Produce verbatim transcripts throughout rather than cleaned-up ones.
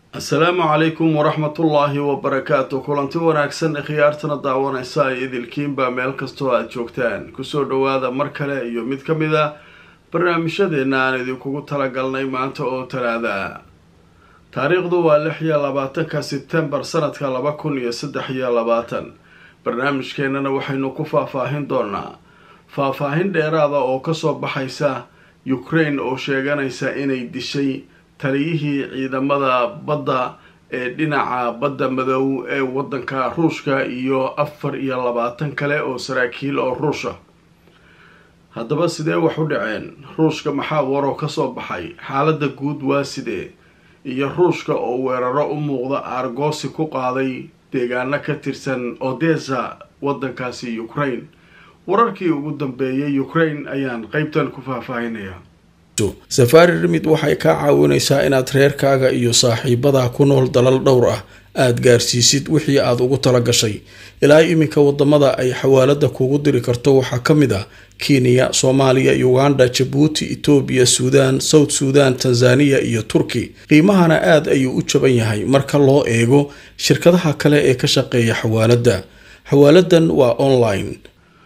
السلام عليكم ورحمة الله وبركاته. كلنتي wanaagsan khiyaartana daawanaysa ay idilkiinba meel kasto aad joogtaan kusoo dhawaada mar kale iyo mid kamid ah barnaamijyadeena aan idinku talagalnay maanta oo talaada taariikhdu waa lix iyo labaatanka September sanadka laba kun iyo saddex iyo labaatan. barnaamijkeenana waxaynu ku faahfaahin doonaa faahfaahin dheeraad ah oo ka soo baxaysa Ukraine oo sheeganaysa inay dishay taliyihii ciidamada badda ee dhinaca badda madow ee wadanka Ruushka iyo afar iyo labaatan kale oo saraakiil oo Ruusha. haddaba sidee wax u dhaceen? Ruushka maxaa waro ka soo baxay? xaaladda guud waa sidee? iyo Ruushka oo weeraro u muuqda argoosi ku qaaday deegaano ka tirsan Odessa wadankaasi Ukraine. wararkii ugu dambeeyay Ukraine ayaan qaybtan ku faahfaahinayaa. Safari Remit waxay ka caawinaysaa inaad reerkaaga iyo saaxiibada ku nool dalal dhowr ah aad gaarsiisid wixii aad ugu tala gashay. ilaa iminka wadamada ay xawaalada kugu diri karto waxaa kamid ah Kenya, Soomaaliya, Uganda, Djibouti, Ethiopia, Sudan, South Sudan, Tanzania iyo Turkey. qiimahana aad ayuu u jaban yahay marka loo eego shirkadaha kale ee ka shaqeeya xawaalada. xawaaladan waa online.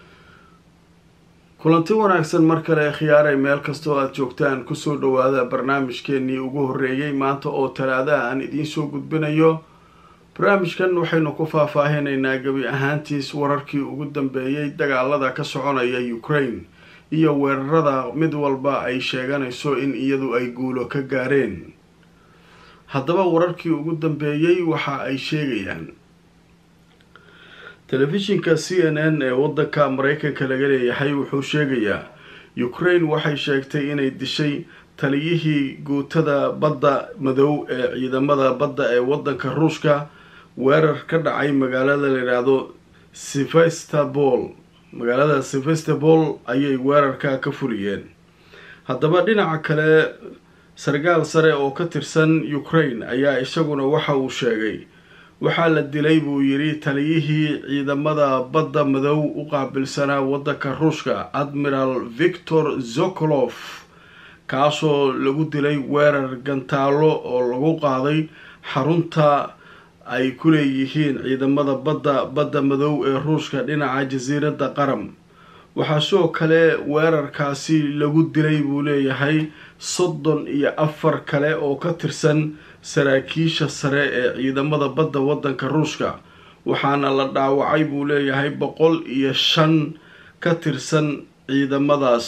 kulanti wanaagsan mar kale khiyaaray meel kastoo aad joogtaan kusoo dhawaada barnaamijkeenii ugu horeeyay maanta oo talaada aan idiin soo gudbinayo. barnaamijkan waxaynu ku faahfaahinaynaa gabi ahaantiis wararkii ugu dambeeyay dagaalada ka soconaya Ukraine iyo weerarada mid walba ay sheeganayso in iyadu ay guulo ka gaareen. haddaba wararkii ugu dambeeyay waxa ay sheegayaan telefishinka C N N ee wadanka Mareykanka laga leeyahay wuxuu sheegayaa Ukraine waxay sheegtay inay dishay taliyihii guutada badda madow ee ciidamada badda ee wadanka Ruushka. weerar ka dhacay magaalada la yiraahdo Sevastopol. magaalada Sevastopol ayay weerarka ka fuliyeen. haddaba dhinaca kale sargaal sare oo ka tirsan Ukraine ayaa isaguna waxa uu sheegay waxaa la dilay buu yiri taliyihii ciidamada badda madow u qaabilsanaa wadanka Ruushka Admiral Viktor Sokolov kaasoo lagu dilay weerar gantaalo oo lagu qaaday xarunta ay ku leeyihiin ciidamada badda badda madow ee Ruushka dhinaca jasiiradda Qaram. waxaa soo kale weerarkaasi lagu dilay buu leeyahay soddon iyo afar kale oo ka tirsan saraakiisha sare ee ciidamada badda wadanka Ruushka. waxaana la dhaawacay buu leeyahay boqol iyo shan ka tirsan ciidamadaas.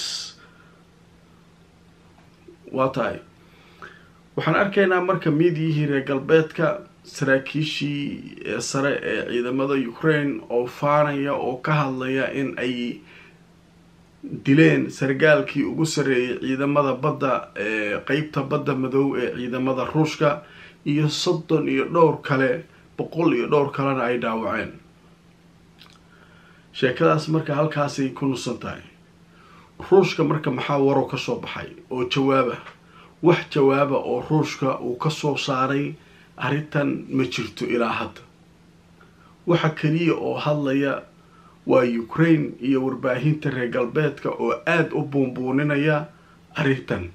waa tahay waxaan arkaynaa marka miidiyihii reer galbeedka saraakiishii ee sare ee ciidamada Ukraine oo faanaya oo ka hadlaya in ay dileen sargaalkii ugu sareeyay ciidamada badda ee qaybta badda madow ee ciidamada Ruushka iyo soddon iyo dhowr kale boqol iyo dhowr kalena ay dhaawaceen. sheekadaas marka halkaas ay ku nusan tahay. Ruushka marka maxaa waro ka soo baxay oo jawaaba? wax jawaaba oo Ruushka uu ka soo saaray arrintan ma jirto ilaa hadda. waxa kaliya oo hadlaya waa Ukraine iyo warbaahinta reer galbeedka oo aad u buunbuuninaya arrintan.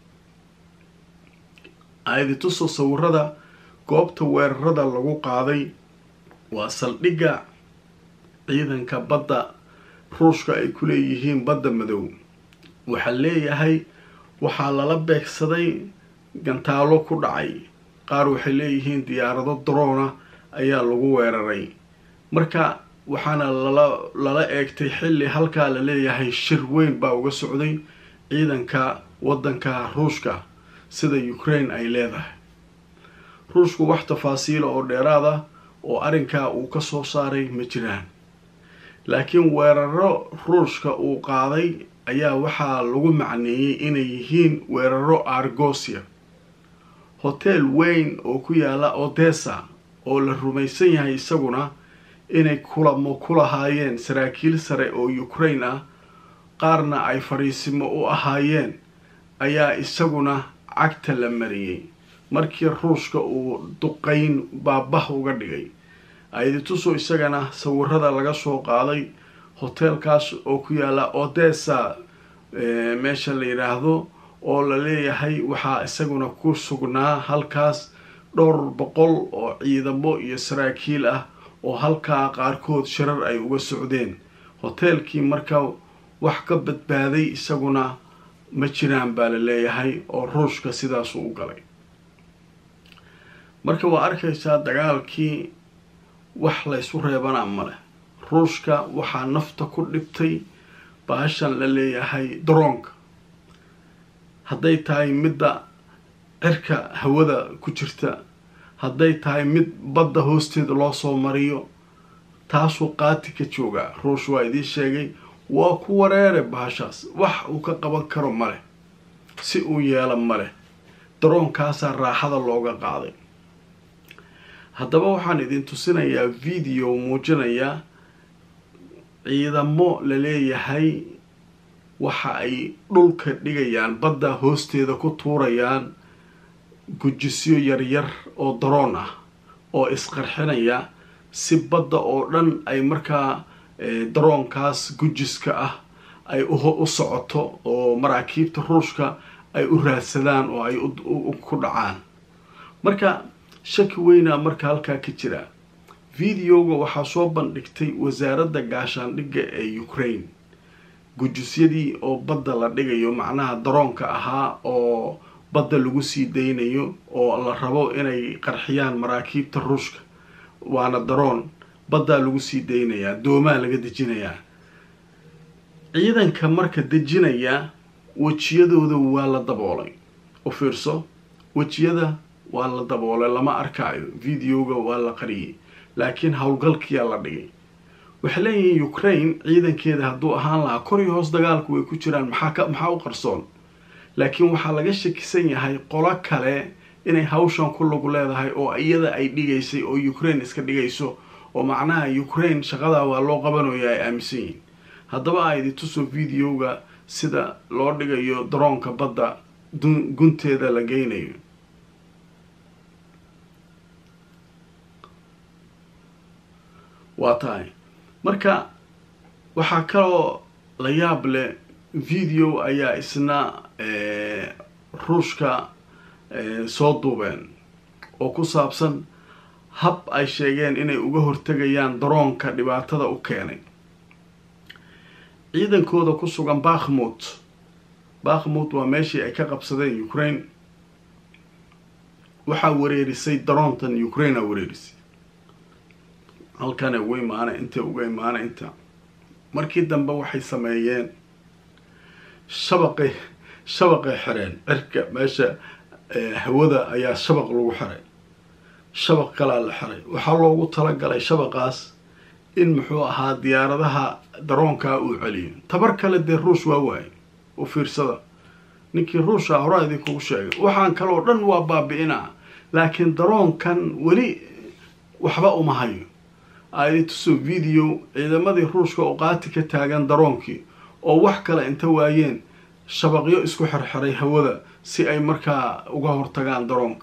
aydi tuso sawirada goobta weerarada lagu qaaday waa saldhigga ciidanka badda Ruushka ay ku leeyihiin badda madow. waxaa leeyahay waxaa lala beegsaday gantaalo ku dhacay. qaar waxay leeyihiin diyaarado drone ayaa lagu weeraray. marka waxaana lala lala eegtay xilli halkaa la leeyahay shir weyn baa uga socday ciidanka wadanka Ruushka sida Ukraine ay leedahay. Ruushku wax tafaasiil oo dheeraad ah oo arrinka uu ka soo saaray ma jiraan. laakiin weeraro Ruushka uu qaaday ayaa waxaa lagu macneeyay inay yihiin weeraro argoosia. hotel weyn oo ku yaala Odessa oo la rumaysan yahay isaguna inay kulamo ku lahaayeen saraakiil sare oo Ukraine ah qaarna ay fariisimo u ahaayeen ayaa isaguna cagta la mariyay markii Ruushka uu duqeyn baabah uga dhigay. aydi tuso isagana sawirada laga soo qaaday hotelkaas oo ku yaala Odessa meesha la yiraahdo oo la leeyahay waxaa isaguna ku sugnaa halkaas dhowr boqol oo ciidamo iyo saraakiil ah oo halkaa qaarkood shirar ay uga socdeen. hoteelkii marka wax ka badbaaday isaguna ma jiraan baa la leeyahay oo ruushka sidaas u galay. marka waa arkaysaa dagaalkii wax la isu reebana male. ruushka waxaa nafta ku dhibtay baashan la leeyahay droonka, hadday tahay midda cirka hawada ku jirta, hadday tahay mid badda hoosteeda loo soo mariyo, taasuu qaati ka joogaa. ruush waa idiin sheegay waa ku wareere baashaas, wax uu ka qaban karo male, si uu yeela male. daroonkaasaa raaxada looga qaaday. haddaba waxaan idin tusinayaa video muujinaya ciidamo la leeyahay waxa ay dhulka dhigayaan, badda hoosteeda ku tuurayaan gujisyo yaryar oo daroon ah oo isqarxinaya si badda oo dhan ay markaa daroonkaas gujiska ah ay u socoto oo maraakiibta ruushka ay u raadsadaan oo ay ku dhacaan. marka shaki weynaa marka halkaa ka jira. videoga waxaa soo bandhigtay wasaaradda gaashaandhigga ee Ukraine, gujisyadii oo badda la dhigayo, macnaha daroonka ahaa oo badda lagu sii daynayo oo la rabo inay qarxiyaan maraakiibta ruushka. waana daroon baddaa lagu sii daynayaa, doomaa laga dejinayaa. ciidanka marka dejinaya wejiyadooda waa la daboolay. u fiirso, wejiyada waa la daboolay, lama arkaayo. videoga waa la qariyay, laakiin howlgalkiyaa la dhigay. waxay leeyihiin Ukraine ciidankeeda hadduu ahaan lahaa kor iyo hoos dagaalku way ku jiraan, maxaa maxaa u qarsoon. laakiin waxaa laga shakisan yahay qolo kale inay hawshan ku lug leedahay oo iyada ay dhigaysay oo Ukraine iska dhigayso, oo macnaha Ukraine shaqada waa loo qabanayaa ay aaminsan yihiin. haddaba aydi tuso videoga sida loo dhigayo daroonka badda gunteeda la geynayo. waa tahay marka waxaa kaloo la yaab leh, video ayaa isna ruushka soo duubeen oo ku saabsan hab ay sheegeen inay uga hortegayaan daroonka dhibaatada u keenay. ciidankooda ku sugan bakhmut bakhmut waa meeshii ay ka qabsadeen Ukraine. waxaa wareerisay daroontan Ukraine a wareerisay. halkan uga imaana inta uga imaana inta markii dambe waxay sameeyeen shabaqay shabaqay xireen cirka meesha hawada ayaa shabaq lagu xiray, shabaq kala la xiray. waxaa loogu talagalay shabaqaas in muxuu ahaa diyaaradaha daroonka uu celiyo. tabar kale dee ruush waa waay. u fiirsada, ninkii ruusha hore idinku sheegay waxaan kale oo dhan waa baabi'inaa, laakiin daroonkan weli waxba uma hayo. ay tuso video ciidamadii ruushka oo qaati ka taagan daroonkii oo wax kale inta waayeen shabaqyo isku xirxiray hawada si ay markaa uga hortagaan daroonka.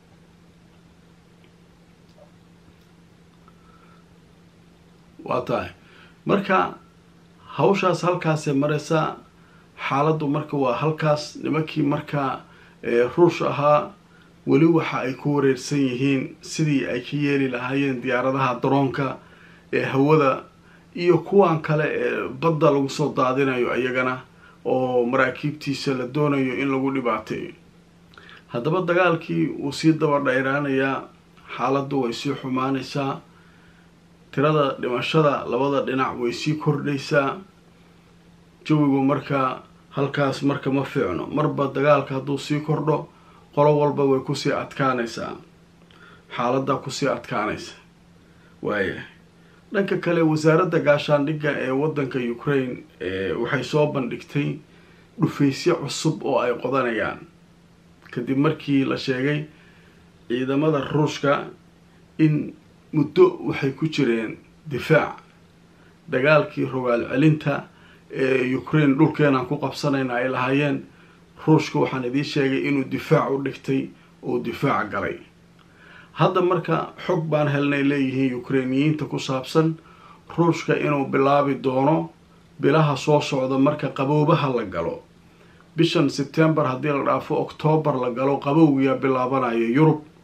waa tahay marka hawshaas halkaasee maraysa. xaaladdu marka waa halkaas. nimankii markaa ruush ahaa weli waxa ay ku wareersan yihiin sidii ay ka yeeli lahaayeen diyaaradaha daroonka ee hawada iyo kuwan kale ee badda lagu soo daadinayo iyagana oo maraakiibtiisa la doonayo in lagu dhibaateeyo. haddaba dagaalkii wuu sii daba dheeraanayaa, xaaladdu way sii xumaanaysaa, tirada dhimashada labada dhinac way sii kordhaysaa. jawigu marka halkaas marka ma fiicno. marba dagaalka hadduu sii kordho qolo walba way kusii adkaanaysaa, xaaladda kusii adkaanaysa. waaya dhanka kale wasaaradda gaashaandhigga ee waddanka Ukraine waxay soo bandhigtay dhufaysyo cusub oo ay qodanayaan kadib markii la sheegay ciidamada ruushka in muddo waxay ku jireen difaac. dagaalkii rogaal celinta ee Ukraine dhulkeena ku qabsanayna ay lahaayeen, ruushka waxaan idiin sheegay inuu difaac u dhigtay oo difaac galay. hadda marka xog baan helnay leeyihiin Ukrainiyiinta ku saabsan ruushka inuu bilaabi doono bilaha soo socda marka qaboobaha la galo. bishan September haddii la dhaafo October la galo qabowgiya bilaabanayo Yurub.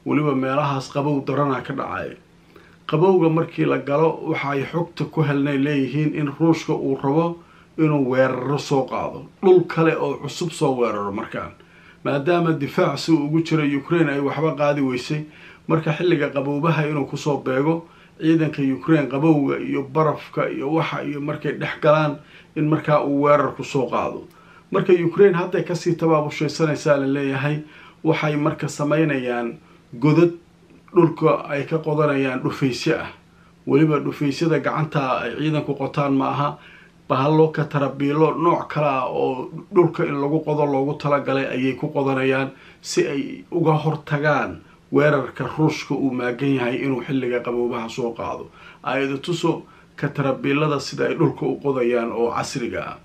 weliba meelahaas qabow darana ka dhacay. qabowga markii la galo waxay xogta ku helnay leeyihiin in ruushka uu rabo inuu weeraro soo qaado dhul kale oo cusub soo weeraro markaan maadaama difaac si ugu jira Ukraine ay waxba qaadi weysay marka xilliga qabowbaha inuu ku soo beego ciidanka Ukraine qabowga iyo barafka iyo waxa iyo markay dhex galaan in marka uu weerar ku soo qaado marka Ukraine hadda ka sii tabaabusheeysanaysa la leeyahay waxay marka sameynayaan godad dhulka ay ka qodanayaan dhufaysyo ah waliba dhufaysyada gacanta ay ciidanku qotaan ma aha bahalo ka tarabiilo nooc kala oo dhulka in lagu qodo loogu tala galay ayay ku qodanayaan si ay uga hortagaan weerarka ruushka uu maagan yahay inuu xilliga qabowbaha soo qaado ayadu tuso ka tarabiilada sida ay dhulka u qodayaan oo casriga ah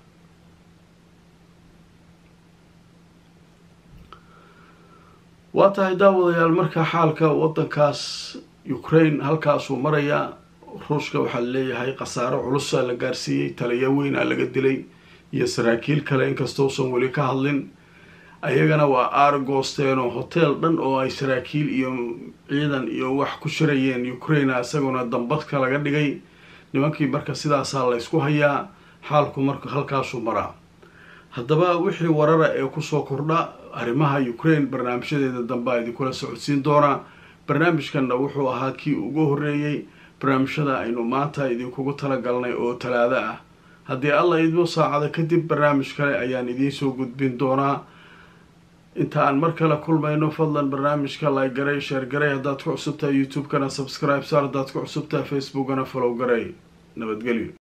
waatahay daawadayaal marka xaalka wadankaas Ukraine halkaas uu maraya ruushka waxa leeyahay qasaaro culus la gaarsiiyay taliya weyn laga dilay iyo saraakiil kale inkastoo san wali ka hadlin ayagana waa Argosteen oo hotel dhan oo ay saraakiil iyo ciidan iyo wax ku shirayeen Ukraine asaguna dambadka laga dhigay nimankii marka sidaas la isku hayaa xaalku marka halkaas uu maraa haddaba wixii warara ee ku soo kordha arrimaha Ukraine barnaamijyadeeda dambe ay kula socodsiin doona barnaamijkana wuxuu ahaa kii ugu horeeyay barnaamijyada aynu maanta idinkugu tala galnay oo talaada ah haddii alla idmo saacada kadib barnaamij kale ayaan idiin soo gudbin doonaa inta aan mar kale kulmayno fadlan barnaamijka like garay share garay haddaad ku cusubtahay YouTube kana subscribe saar haddaad ku cusubtahay Facebook kana follow garay nabadgelyo